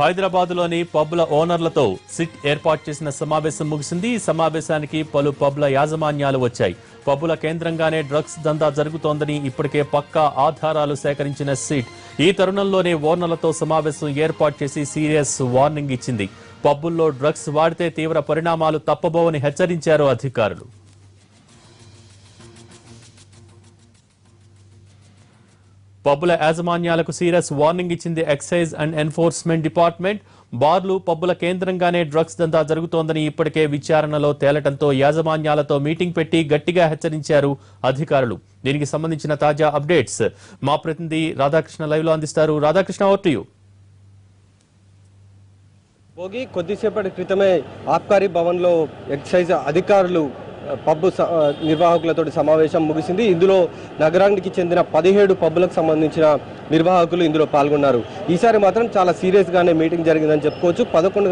హైదరాబాద్లోని పబ్ల ఓనర్లతో సిట్ ఏర్పాటు చేసిన సమావేశం ముగిసింది. ఈ సమావేశానికి పలు పబ్ల యాజమాన్యాలు వచ్చాయి. పబ్బుల కేంద్రంగానే డ్రగ్స్ దందా జరుగుతోందని ఇప్పటికే పక్కా ఆధారాలు సేకరించిన సిట్ ఈ తరుణంలోనే ఓనర్లతో సమావేశం ఏర్పాటు చేసి సీరియస్ వార్నింగ్ ఇచ్చింది. పబ్బుల్లో డ్రగ్స్ వాడితే తీవ్ర పరిణామాలు తప్పబోవని హెచ్చరించారు అధికారులు. పబ్బుల యాజమాన్యాలకు సీరియస్ వార్నింగ్ ఇచ్చింది ఎక్సైజ్ అండ్ ఎన్ఫోర్స్మెంట్ డిపార్ట్మెంట్. బార్లు పబ్బుల కేంద్రంగానే డ్రగ్స్ దందా జరుగుతోందని ఇప్పటికే విచారణలో తేలటంతో యాజమాన్యాలతో మీటింగ్ పెట్టి గట్టిగా హెచ్చరించారు అధికారులు. దీనికి సంబంధించిన తాజా అప్డేట్స్ మా ప్రతినిధి రాధాకృష్ణ లైవ్ లో అందిస్తారు. Radhakrishna, over to you. Bhogi కొద్దిసేపటి క్రితమే ఆబ్కారీ భవన్ లో ఎక్సైజ్ అధికారులు పబ్బు నిర్వాహకులతో సమావేశం ముగిసింది. ఇందులో నగరానికి చెందిన 17 పబ్బులకు సంబంధించిన నిర్వాహకులు ఇందులో పాల్గొన్నారు. ఈసారి మాత్రం చాలా సీరియస్ గానే మీటింగ్ జరిగిందని చెప్పుకోవచ్చు.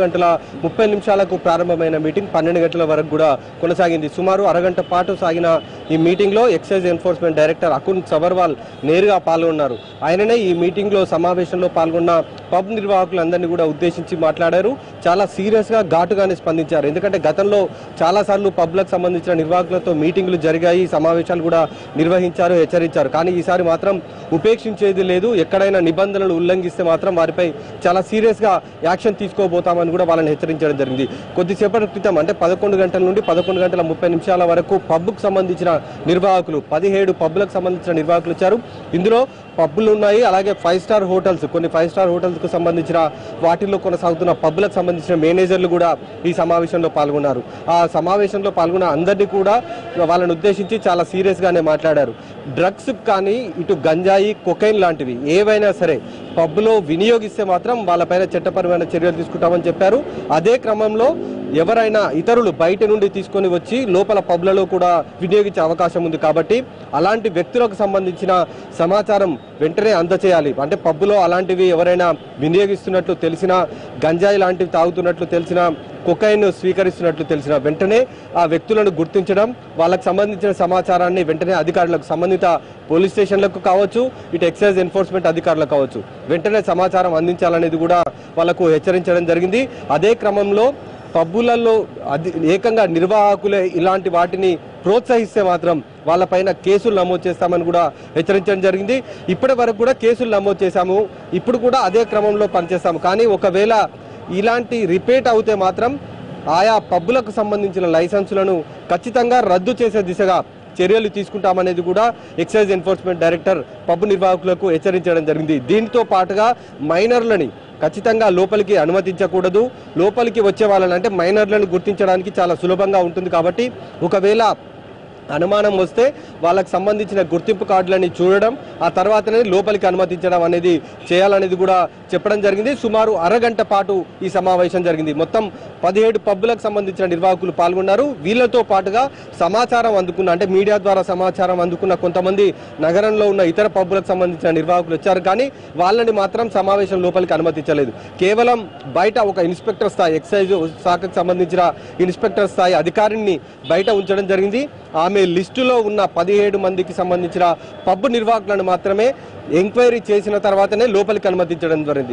11:30 ప్రారంభమైన మీటింగ్ 12 గంటల వరకు కూడా కొనసాగింది. సుమారు అరగంట పాటు సాగిన ఈ మీటింగ్ లో excise enforcement director Akun Sabharwal నేరుగా పాల్గొన్నారు. ఆయననే ఈ మీటింగ్ లో సమావేశంలో పాల్గొన్న పబ్ నిర్వాహకులందరినీ కూడా ఉద్దేశించి మాట్లాడారు. చాలా సీరియస్ గా ఘాటుగానే స్పందించారు. ఎందుకంటే గతంలో చాలా సార్లు పబ్లకు సంబంధించిన నిర్వాహకులతో మీటింగులు జరిగాయి, సమావేశాలు కూడా నిర్వహించారు, హెచ్చరించారు. కానీ ఈసారి మాత్రం ఉపేక్షించేది లేదు. ఎక్కడైనా నిబంధనలు ఉల్లంఘిస్తే మాత్రం వారిపై చాలా సీరియస్ గా యాక్షన్ తీసుకోబోతామని కూడా వాళ్ళని హెచ్చరించడం జరిగింది. కొద్దిసేపటి క్రితం అంటే 11 గంటల నుండి 11:30 వరకు పబ్కు సంబంధించిన నిర్వాహకులు 17 పబ్లకు సంబంధించిన నిర్వాహకులు వచ్చారు. ఇందులో పబ్బులు ఉన్నాయి, అలాగే 5 స్టార్ హోటల్స్, కొన్ని 5 స్టార్ హోటల్స్ కు సంబంధించిన వాటిల్లో కొనసాగుతున్న పబ్బులకు సంబంధించిన మేనేజర్లు కూడా ఈ సమావేశంలో పాల్గొన్నారు. ఆ సమావేశంలో పాల్గొన్న అందరినీ కూడా వాళ్ళని ఉద్దేశించి చాలా సీరియస్ గానే మాట్లాడారు. డ్రగ్స్ కానీ ఇటు గంజాయి, కొకైన్ లాంటివి ఏవైనా సరే పబ్లో వినియోగిస్తే మాత్రం వాళ్ళపైన చట్టపరమైన చర్యలు తీసుకుంటామని చెప్పారు. అదే క్రమంలో ఎవరైనా ఇతరులు బయట నుండి తీసుకొని వచ్చి లోపల పబ్లలో కూడా వినియోగించే అవకాశం ఉంది. కాబట్టి అలాంటి వ్యక్తులకు సంబంధించిన సమాచారం వెంటనే అందచేయాలి. అంటే పబ్బులో అలాంటివి ఎవరైనా వినియోగిస్తున్నట్లు తెలిసినా, గంజాయి లాంటివి తాగుతున్నట్లు తెలిసినా, కొకైన్ స్వీకరిస్తున్నట్లు తెలిసిన వెంటనే ఆ వ్యక్తులను గుర్తించడం, వాళ్ళకు సంబంధించిన సమాచారాన్ని వెంటనే అధికారులకు, సంబంధిత పోలీస్ స్టేషన్లకు కావచ్చు, ఇటు ఎక్సైజ్ ఎన్ఫోర్స్మెంట్ అధికారులకు కావచ్చు, వెంటనే సమాచారం అందించాలనేది కూడా వాళ్ళకు హెచ్చరించడం జరిగింది. అదే క్రమంలో పబ్బులలో ఏకంగా నిర్వాహకులే ఇలాంటి వాటిని ప్రోత్సహిస్తే మాత్రం వాళ్ళపైన కేసులు నమోదు చేస్తామని కూడా హెచ్చరించడం జరిగింది. ఇప్పటి వరకు కూడా కేసులు నమోదు చేశాము, ఇప్పుడు కూడా అదే క్రమంలో పనిచేస్తాము. కానీ ఒకవేళ ఇలాంటి రిపీట్ అవుతే మాత్రం ఆయా పబ్బులకు సంబంధించిన లైసెన్సులను ఖచ్చితంగా రద్దు చేసే దిశగా చర్యలు తీసుకుంటామనేది కూడా ఎక్సైజ్ ఎన్ఫోర్స్మెంట్ డైరెక్టర్ పబ్బు నిర్వాహకులకు హెచ్చరించడం జరిగింది. దీంతో పాటుగా మైనర్లని ఖచ్చితంగా లోపలికి అనుమతించకూడదు. లోపలికి వచ్చే వాళ్ళని అంటే మైనర్లను గుర్తించడానికి చాలా సులభంగా ఉంటుంది. కాబట్టి ఒకవేళ అనుమానం వస్తే వాళ్ళకి సంబంధించిన గుర్తింపు కార్డులని చూడడం, ఆ తర్వాతనే లోపలికి అనుమతించడం అనేది చేయాలనేది కూడా చెప్పడం జరిగింది. సుమారు అరగంట పాటు ఈ సమావేశం జరిగింది. మొత్తం 17 పబ్బులకు సంబంధించిన నిర్వాహకులు పాల్గొన్నారు. వీళ్ళతో పాటుగా సమాచారం అందుకున్న, అంటే మీడియా ద్వారా సమాచారం అందుకున్న కొంతమంది నగరంలో ఉన్న ఇతర పబ్బులకు సంబంధించిన నిర్వాహకులు వచ్చారు. కానీ వాళ్ళని మాత్రం సమావేశం లోపలికి అనుమతించలేదు. కేవలం బయట ఒక ఇన్స్పెక్టర్ స్థాయి, ఎక్సైజ్ శాఖకు సంబంధించిన ఇన్స్పెక్టర్ స్థాయి అధికారిని బయట ఉంచడం జరిగింది. ఆమె లిస్టులో ఉన్న 17 మందికి సంబంధించిన పబ్బు నిర్వాహకులను మాత్రమే ఎంక్వైరీ చేసిన తర్వాతనే లోపలికి అనుమతించడం జరిగింది.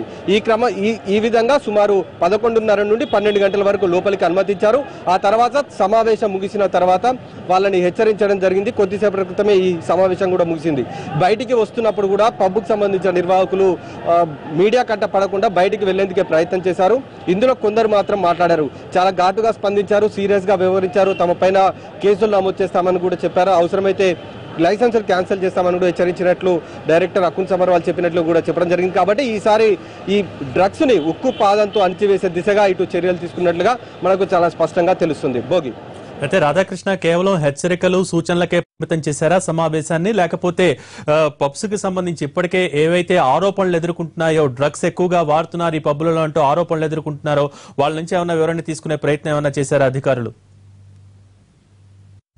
ఈ విధంగా సుమారు 11:30 నుండి 12 గంటల వరకు లోపలికి అనుమతించారు. ఆ తర్వాత సమావేశం ముగిసిన తర్వాత వాళ్ళని హెచ్చరించడం జరిగింది. కొద్దిసేపటి క్రితమే ఈ సమావేశం కూడా ముగిసింది. బయటికి వస్తున్నప్పుడు కూడా పబ్బుకు సంబంధించిన నిర్వాహకులు మీడియా కంట పడకుండా బయటికి వెళ్లేందుకే ప్రయత్నం చేశారు. ఇందులో కొందరు మాత్రం మాట్లాడారు, చాలా ఘాటుగా స్పందించారు, సీరియస్ గా వ్యవహరించారు, తమ పైన కేసులు నమోదు చేస్తామని కూడా చెప్పారు. అవసరమైతే లైసెన్సులు క్యాన్సిల్ చేస్తామని కూడా హెచ్చరించినట్లు డైరెక్టర్ అకున్ సబర్వాల్ చెప్పినట్లు కూడా చెప్పడం జరిగింది. కాబట్టి ఈసారి ఈ డ్రగ్స్ ని ఉక్కు పాదంతో అణిచివేసే దిశగా ఇటు చర్యలు తీసుకున్నట్లుగా మనకు చాలా స్పష్టంగా తెలుస్తుంది. భోగి, అయితే రాధాకృష్ణ కేవలం హెచ్చరికలు, సూచనలకే పరిమితం చేశారా సమావేశాన్ని, లేకపోతే పబ్స్ కి సంబంధించి ఇప్పటికే ఏవైతే ఆరోపణలు ఎదుర్కొంటున్నాయో, డ్రగ్స్ ఎక్కువగా వాడుతున్నారు ఈ పబ్బులలో అంటూ ఆరోపణలు ఎదుర్కొంటున్నారో వాళ్ళ నుంచి ఏమైనా వివరణ తీసుకునే ప్రయత్నం ఏమైనా చేశారా అధికారులు?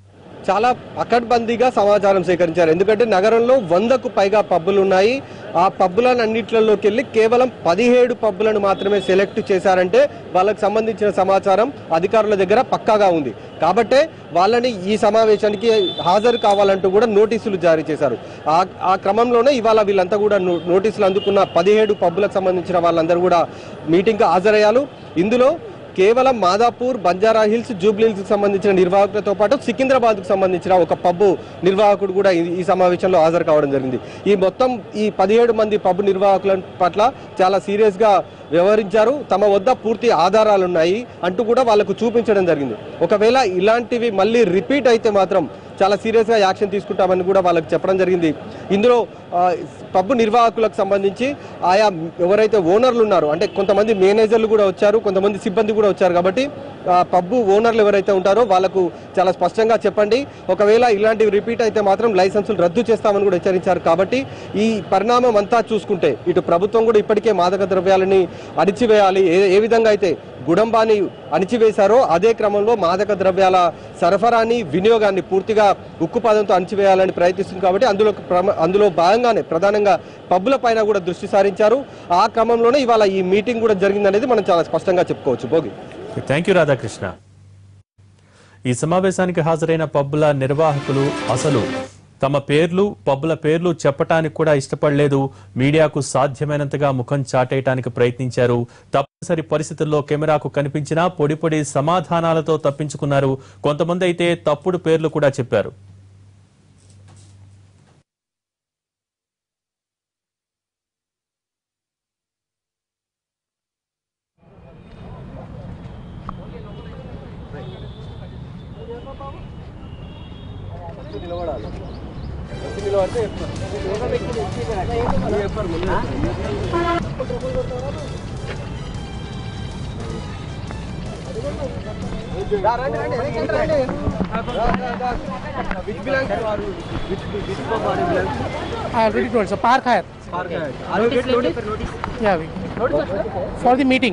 చాలా పకడ్బందీగా సమాచారం సేకరించారు. ఎందుకంటే నగరంలో 100కు పైగా పబ్బులు ఉన్నాయి. ఆ పబ్బులన్నిట్లలోకి వెళ్ళి కేవలం 17 పబ్బులను మాత్రమే సెలెక్ట్ చేశారంటే వాళ్ళకి సంబంధించిన సమాచారం అధికారుల దగ్గర పక్కాగా ఉంది. కాబట్టే వాళ్ళని ఈ సమావేశానికి హాజరు కావాలంటూ కూడా నోటీసులు జారీ చేశారు. ఆ క్రమంలోనే ఇవాళ వీళ్ళంతా కూడా నోటీసులు అందుకున్న 17 పబ్బులకు సంబంధించిన వాళ్ళందరూ కూడా మీటింగ్కి హాజరయ్యారు. ఇందులో కేవలం మాదాపూర్, బంజారా హిల్స్, జూబ్లీహిల్స్ కి సంబంధించిన నిర్వాహకులతో పాటు సికింద్రాబాద్ కు సంబంధించిన ఒక పబ్బు నిర్వాహకుడు కూడా ఈ సమావేశంలో హాజరు కావడం జరిగింది. ఈ 17 మంది పబ్బు నిర్వాహకుల పట్ల చాలా సీరియస్ గా వ్యవహరించారు. తమ వద్ద పూర్తి ఆధారాలు ఉన్నాయి అంటూ కూడా వాళ్ళకు చూపించడం జరిగింది. ఒకవేళ ఇలాంటివి మళ్ళీ రిపీట్ అయితే మాత్రం చాలా సీరియస్గా యాక్షన్ తీసుకుంటామని కూడా వాళ్ళకి చెప్పడం జరిగింది. ఇందులో పబ్బు నిర్వాహకులకు సంబంధించి ఆయా ఎవరైతే ఓనర్లు ఉన్నారో, అంటే కొంతమంది మేనేజర్లు కూడా వచ్చారు, కొంతమంది సిబ్బంది కూడా వచ్చారు. కాబట్టి పబ్బు ఓనర్లు ఎవరైతే ఉంటారో వాళ్ళకు చాలా స్పష్టంగా చెప్పండి, ఒకవేళ ఇలాంటివి రిపీట్ అయితే మాత్రం లైసెన్సులు రద్దు చేస్తామని కూడా హెచ్చరించారు. కాబట్టి ఈ పరిణామం అంతా చూసుకుంటే ఇటు ప్రభుత్వం కూడా ఇప్పటికే మాదక ద్రవ్యాలని అణిచివేయాలి. ఏ విధంగా అయితే గుడంబాన్ని అణిచివేశారో అదే క్రమంలో మాదక ద్రవ్యాల సరఫరాని, వినియోగాన్ని పూర్తిగా ఉక్కుపాదంతో అణిచివేయాలని ప్రయత్నిస్తుంది. కాబట్టి అందులో భాగంగానే ప్రధానంగా పబ్బుల పైన కూడా దృష్టి సారించారు. ఆ క్రమంలోనే ఇవాళ ఈ మీటింగ్ కూడా జరిగిందనేది మనం చాలా స్పష్టంగా చెప్పుకోవచ్చు. Bhogi, thank you Radhakrishna. ఈ సమావేశానికి హాజరైన పబ్బుల నిర్వాహకులు అసలు తమ పేర్లు, పబ్బుల పేర్లు చెప్పటానికి కూడా ఇష్టపడలేదు. మీడియాకు సాధ్యమైనంతగా ముఖం చాటేయటానికి ప్రయత్నించారు. తప్పనిసరి పరిస్థితుల్లో కెమెరాకు కనిపించినా పొడి సమాధానాలతో తప్పించుకున్నారు. కొంతమంది అయితే తప్పుడు పేర్లు కూడా చెప్పారు. I already told. So Park Hyatt. Are you getting notice? Yeah, we. For the meeting.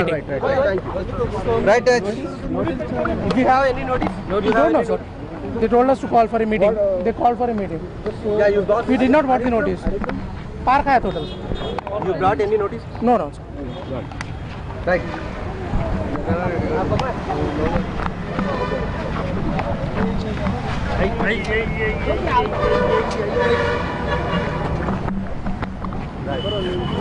Right. If you have any notice? We don't know, sir. They told us to call for a meeting. They called for a meeting. Yeah, you got. We did not want the notice. Park Hyatt Hotel. You brought any notice? No, sir. Right. Right.